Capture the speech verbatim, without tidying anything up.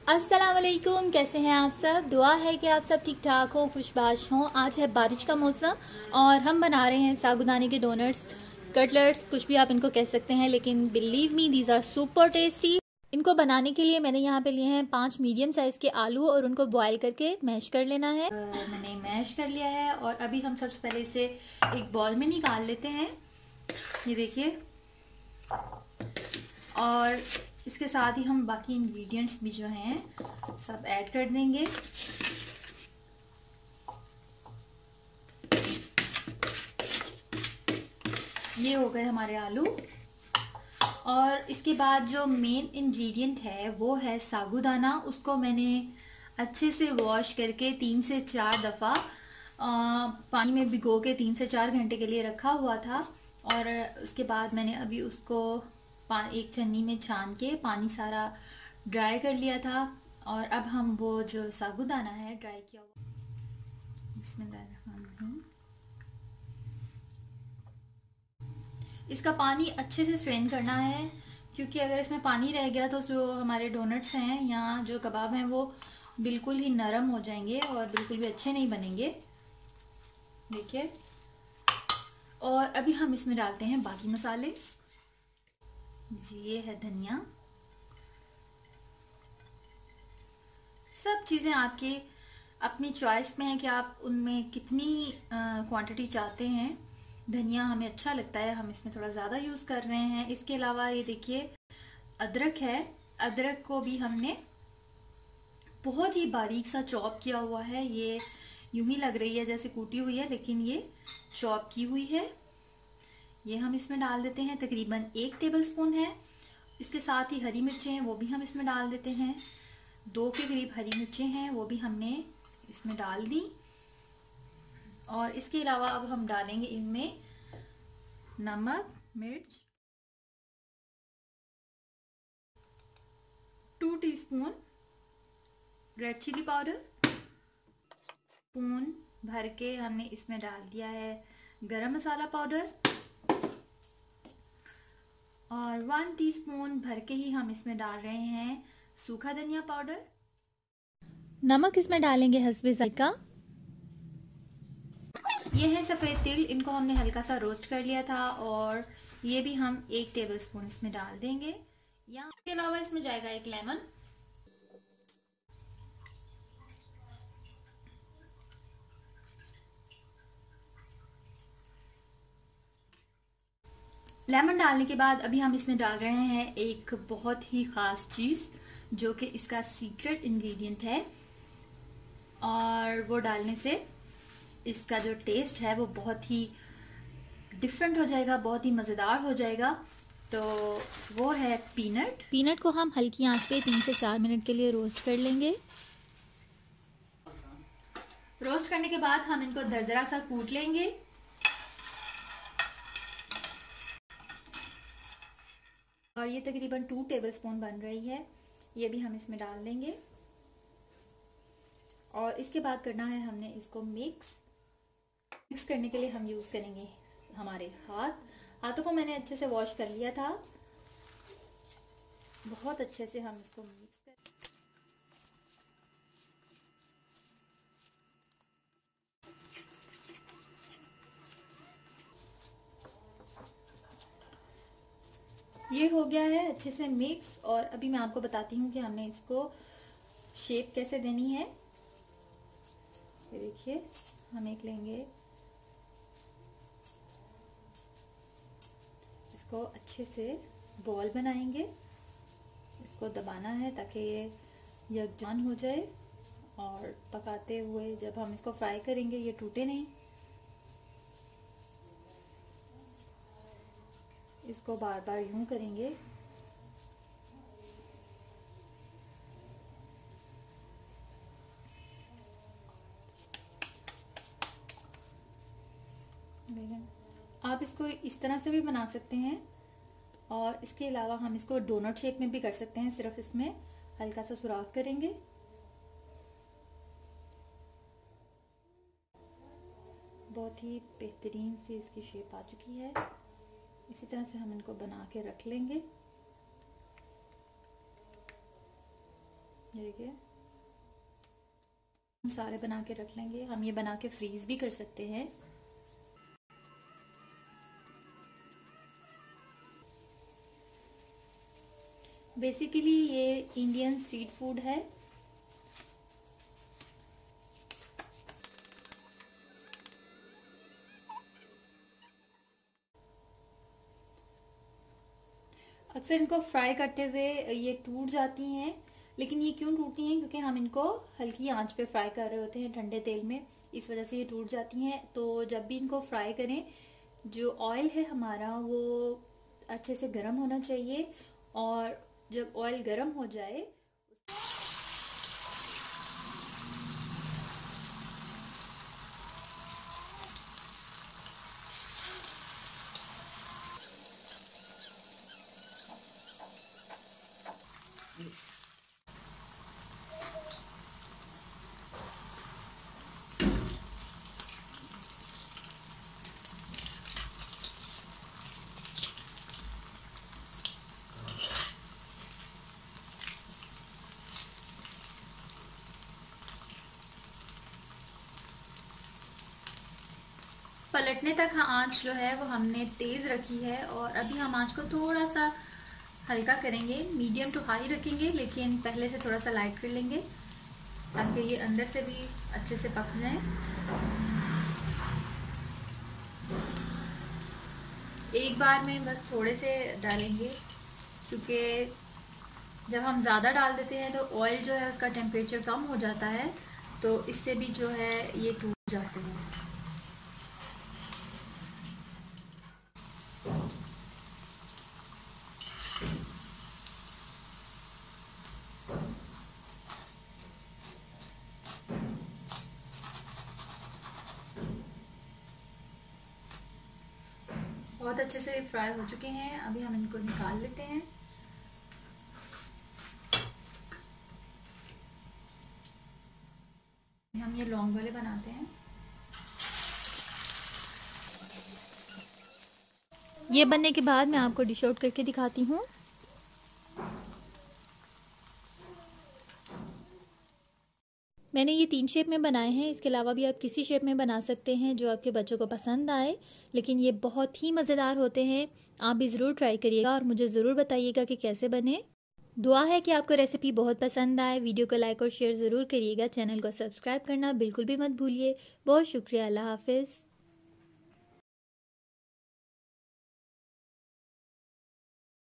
अस्सलाम वालेकुम, कैसे हैं आप सब। दुआ है कि आप सब ठीक ठाक हो, खुशबाश हों। आज है बारिश का मौसम और हम बना रहे हैं सागुदाने के डोनट्स, कटलेट्स, कुछ भी आप इनको कह सकते हैं, लेकिन believe me these are super tasty. इनको बनाने के लिए मैंने यहाँ पे लिए हैं पांच मीडियम साइज़ के आलू और उनको बॉईल करके मैश कर लेना है। uh, मैंने मैश कर लिया है और अभी हम सबसे पहले इसे एक बॉल में निकाल लेते हैं, ये देखिए। और इसके साथ ही हम बाकी इंग्रेडिएंट्स भी जो हैं सब ऐड कर देंगे। ये हो गए हमारे आलू। और इसके बाद जो मेन इंग्रेडिएंट है वो है सागुदाना। उसको मैंने अच्छे से वॉश करके तीन से चार दफ़ा पानी में भिगो के तीन से चार घंटे के लिए रखा हुआ था। और उसके बाद मैंने अभी उसको एक छन्नी में छान के पानी सारा ड्राई कर लिया था। और अब हम वो जो सागुदाना है ड्राई किया हुआ, बिस्मिल्लाहिर्रहमानिर्रहीम, इसका पानी अच्छे से स्ट्रेन करना है, क्योंकि अगर इसमें पानी रह गया तो जो हमारे डोनट्स हैं या जो कबाब हैं वो बिल्कुल ही नरम हो जाएंगे और बिल्कुल भी अच्छे नहीं बनेंगे, देखिए। और अभी हम इसमें डालते हैं बाकी मसाले। जी, ये है धनिया। सब चीज़ें आपके अपनी चॉइस में है कि आप उनमें कितनी क्वांटिटी चाहते हैं। धनिया हमें अच्छा लगता है, हम इसमें थोड़ा ज़्यादा यूज़ कर रहे हैं। इसके अलावा ये देखिए अदरक है, अदरक को भी हमने बहुत ही बारीक सा चॉप किया हुआ है। ये यूं ही लग रही है जैसे कूटी हुई है, लेकिन ये चॉप की हुई है। ये हम इसमें डाल देते हैं, तकरीबन एक टेबलस्पून है। इसके साथ ही हरी मिर्चें हैं, वो भी हम इसमें डाल देते हैं। दो के करीब हरी मिर्चें हैं, वो भी हमने इसमें डाल दी। और इसके अलावा अब हम डालेंगे इनमें नमक, मिर्च, two teaspoon red chili powder, spoon भर के हमने इसमें डाल दिया है गरम मसाला पाउडर, और वन टीस्पून भर के ही हम इसमें डाल रहे हैं सूखा धनिया पाउडर। नमक इसमें डालेंगे हस्बे जायका। ये है सफ़ेद तिल, इनको हमने हल्का सा रोस्ट कर लिया था और ये भी हम एक टेबलस्पून इसमें डाल देंगे। या इसके अलावा इसमें जाएगा एक लेमन। लेमन डालने के बाद अभी हम इसमें डाल रहे हैं एक बहुत ही ख़ास चीज़ जो कि इसका सीक्रेट इंग्रेडिएंट है, और वो डालने से इसका जो टेस्ट है वो बहुत ही डिफरेंट हो जाएगा, बहुत ही मज़ेदार हो जाएगा। तो वो है पीनट। पीनट को हम हल्की आंच पे तीन से चार मिनट के लिए रोस्ट कर लेंगे। रोस्ट करने के बाद हम इनको दरदरा सा कूट लेंगे। और ये तकरीबन टू टेबलस्पून बन रही है, ये भी हम इसमें डाल देंगे। और इसके बाद करना है हमने इसको मिक्स। मिक्स करने के लिए हम यूज़ करेंगे हमारे हाथ। हाथों को मैंने अच्छे से वॉश कर लिया था। बहुत अच्छे से हम इसको मिक्स कर ये हो गया है अच्छे से मिक्स। और अभी मैं आपको बताती हूँ कि हमने इसको शेप कैसे देनी है। ये देखिए, हम एक लेंगे, इसको अच्छे से बॉल बनाएंगे, इसको दबाना है ताकि ये यकजान हो जाए और पकाते हुए जब हम इसको फ्राई करेंगे ये टूटे नहीं। इसको बार बार यूं करेंगे। आप इसको इस तरह से भी बना सकते हैं, और इसके अलावा हम इसको डोनट शेप में भी कर सकते हैं। सिर्फ इसमें हल्का सा सुराख करेंगे। बहुत ही बेहतरीन सी इसकी शेप आ चुकी है। इसी तरह से हम इनको बना के रख लेंगे। देखिए हम सारे बना के रख लेंगे। हम ये बना के फ्रीज भी कर सकते हैं। बेसिकली ये इंडियन स्ट्रीट फूड है। अक्सर इनको फ्राई करते हुए ये टूट जाती हैं, लेकिन ये क्यों टूटती हैं? क्योंकि हम इनको हल्की आंच पे फ्राई कर रहे होते हैं ठंडे तेल में, इस वजह से ये टूट जाती हैं। तो जब भी इनको फ्राई करें, जो ऑयल है हमारा वो अच्छे से गर्म होना चाहिए, और जब ऑयल गर्म हो जाए पलटने तक आंच जो है वो हमने तेज़ रखी है, और अभी हम आंच को थोड़ा सा हल्का करेंगे, मीडियम टू हाई रखेंगे, लेकिन पहले से थोड़ा सा लाइट कर लेंगे ताकि ये अंदर से भी अच्छे से पक जाए। एक बार में बस थोड़े से डालेंगे, क्योंकि जब हम ज़्यादा डाल देते हैं तो ऑयल जो है उसका टेम्परेचर कम हो जाता है, तो इससे भी जो है ये टूट जाते हैं। बहुत अच्छे से फ्राई हो चुके हैं। अभी हम इनको निकाल लेते हैं। हम ये लौंग वाले बनाते हैं। ये बनने के बाद मैं आपको डिश आउट करके दिखाती हूँ। मैंने ये तीन शेप में बनाए हैं, इसके अलावा भी आप किसी शेप में बना सकते हैं जो आपके बच्चों को पसंद आए, लेकिन ये बहुत ही मज़ेदार होते हैं। आप भी ज़रूर ट्राई करिएगा और मुझे ज़रूर बताइएगा कि कैसे बने। दुआ है कि आपको रेसिपी बहुत पसंद आए। वीडियो को लाइक और शेयर ज़रूर करिएगा। चैनल को सब्सक्राइब करना बिल्कुल भी मत भूलिए। बहुत शुक्रिया। अल्लाह हाफिज़।